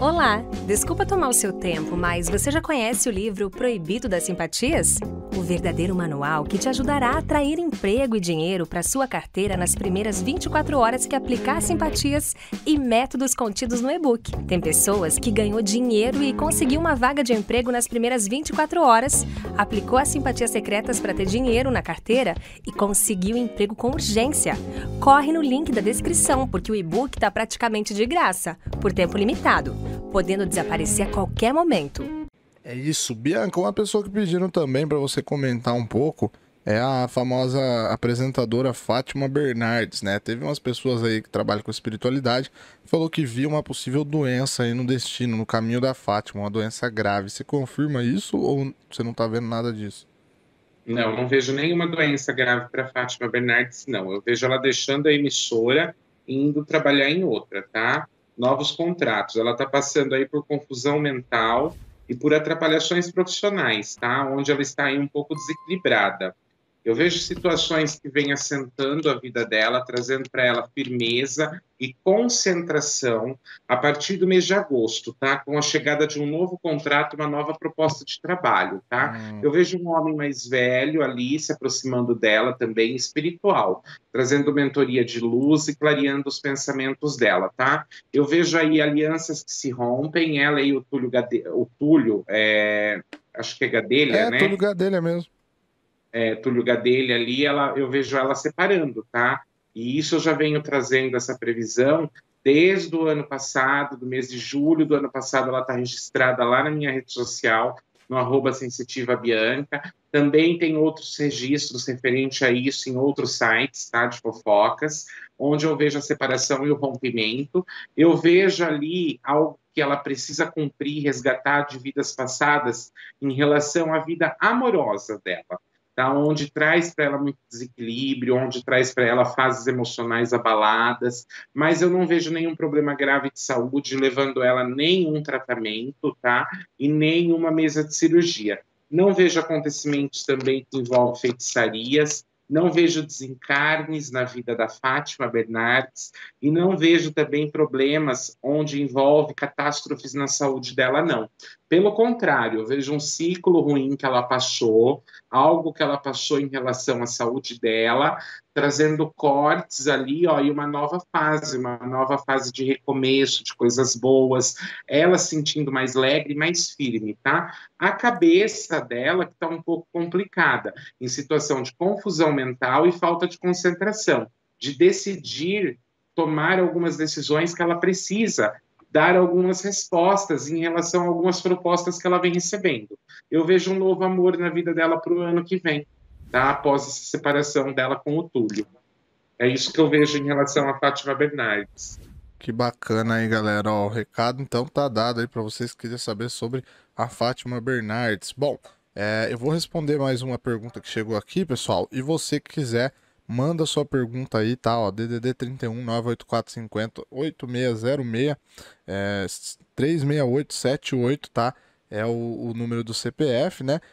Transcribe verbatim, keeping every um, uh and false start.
Olá, desculpa tomar o seu tempo, mas você já conhece o livro Proibido das Simpatias? O verdadeiro manual que te ajudará a atrair emprego e dinheiro para sua carteira nas primeiras vinte e quatro horas que aplicar simpatias e métodos contidos no e-book. Tem pessoas que ganhou dinheiro e conseguiu uma vaga de emprego nas primeiras vinte e quatro horas, aplicou as simpatias secretas para ter dinheiro na carteira e conseguiu emprego com urgência. Corre no link da descrição, porque o e-book está praticamente de graça, por tempo limitado, podendo desaparecer a qualquer momento. É isso, Bianca. Uma pessoa que pediram também para você comentar um pouco é a famosa apresentadora Fátima Bernardes, né? Teve umas pessoas aí que trabalham com espiritualidade, falou que viu uma possível doença aí no destino, no caminho da Fátima, uma doença grave. Você confirma isso ou você não tá vendo nada disso? Não, não vejo nenhuma doença grave para Fátima Bernardes, não. Eu vejo ela deixando a emissora e indo trabalhar em outra, tá? Novos contratos. Ela está passando aí por confusão mental e por atrapalhações profissionais, tá? Onde ela está aí um pouco desequilibrada. Eu vejo situações que vêm assentando a vida dela, trazendo para ela firmeza e concentração a partir do mês de agosto, tá? Com a chegada de um novo contrato, uma nova proposta de trabalho, tá? Hum. Eu vejo um homem mais velho ali se aproximando dela também, espiritual, trazendo mentoria de luz e clareando os pensamentos dela, tá? Eu vejo aí alianças que se rompem, ela e o Túlio, Gade... o Túlio é... acho que é Gadelha, É, né? Túlio Gadelha mesmo. É, Túlio Gadelha ali, ela, eu vejo ela separando, tá? E isso eu já venho trazendo essa previsão desde o ano passado, do mês de julho do ano passado, ela está registrada lá na minha rede social, no arroba Sensitiva Bianca. Também tem outros registros referentes a isso em outros sites, tá? De fofocas, onde eu vejo a separação e o rompimento. Eu vejo ali algo que ela precisa cumprir, resgatar de vidas passadas em relação à vida amorosa dela. Tá, onde traz para ela muito desequilíbrio, onde traz para ela fases emocionais abaladas, mas eu não vejo nenhum problema grave de saúde levando ela a nenhum tratamento, tá? E nenhuma mesa de cirurgia. Não vejo acontecimentos também que envolvem feitiçarias, não vejo desencarnes na vida da Fátima Bernardes e não vejo também problemas onde envolve catástrofes na saúde dela, não. Pelo contrário, eu vejo um ciclo ruim que ela passou, algo que ela passou em relação à saúde dela, trazendo cortes ali, ó, e uma nova fase, uma nova fase de recomeço, de coisas boas, ela se sentindo mais alegre, mais firme, tá? A cabeça dela que está um pouco complicada, em situação de confusão mental e falta de concentração, de decidir tomar algumas decisões que ela precisa, dar algumas respostas em relação a algumas propostas que ela vem recebendo. Eu vejo um novo amor na vida dela para o ano que vem, tá? Após essa separação dela com o Túlio. É isso que eu vejo em relação a Fátima Bernardes. Que bacana aí, galera. Ó, o recado então tá dado aí para vocês que quiserem saber sobre a Fátima Bernardes. Bom, é, eu vou responder mais uma pergunta que chegou aqui, pessoal. E você que quiser, manda sua pergunta aí, tá? Ó, D D D trinta e um, nove oito quatro cinco zero, oito seis zero seis, é, três seis oito sete oito, tá? É o, o número do C P F, né?